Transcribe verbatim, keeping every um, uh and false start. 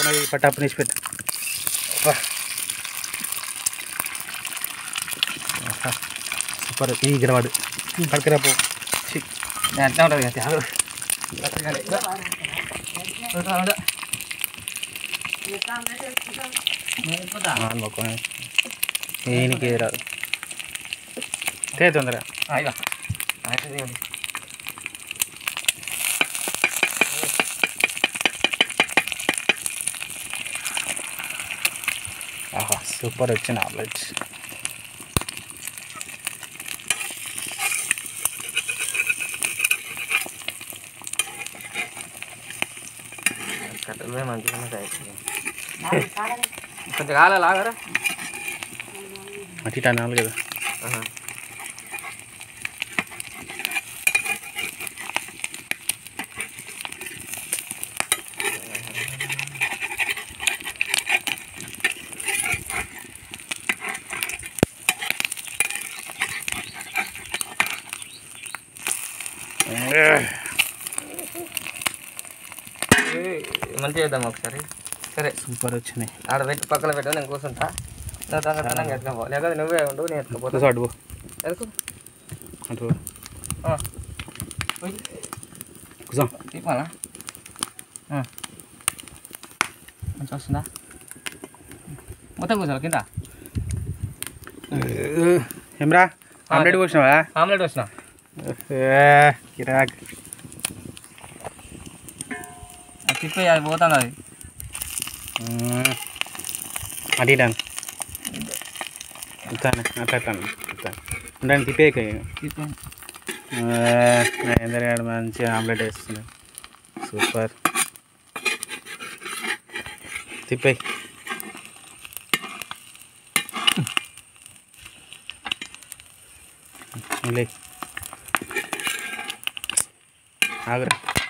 ఉన్నది పట్టాపు నిసి పెట్టు. సూపర్. ఈ గిరవాడు కడకరాపు ఎట్లా ఉంటుంది కదా త్యాగు ఈయనకి రాదు తే తొందరగా. అయ్యో ఆహా సూపర్ వచ్చిన ఆమ్లెట్. కట్టెలు మంచిగా కొంచెం కాలే లాగరా అటు ఇటు అనాలి కదా. మంచిగా చేద్దాం ఒకసారి. సరే సూపర్ వచ్చినాయి. ఆడ పెట్టి పక్కన పెట్టా నేను కూర్చుంటా. నువ్వు తొందరగా ఎత్తుకపో లేకపోతే నువ్వే ఉండు నేను ఎత్తుకపోతా. అడుగు ఎదుకు అటు కూర్చో. తీపాలా మంచిగా వస్తుందా మొత్తం కూర్చోాలి కింద. ఏమ్రా ఆమ్లెట్ పోసినావా? ఆమ్లెట్ వచ్చిన కిరాక్. అది తిప్పి అది పోతుంది అది అటు ఇటాను ఇస్తాను అట్లా ఇస్తాను ఇస్తాను ఉండండి. తిప్పేక తిప్పి ఎందరు మంచిగా ఆమ్లెట్ వేస్తున్నాయి. సూపర్. తిప్పే ఆగురా.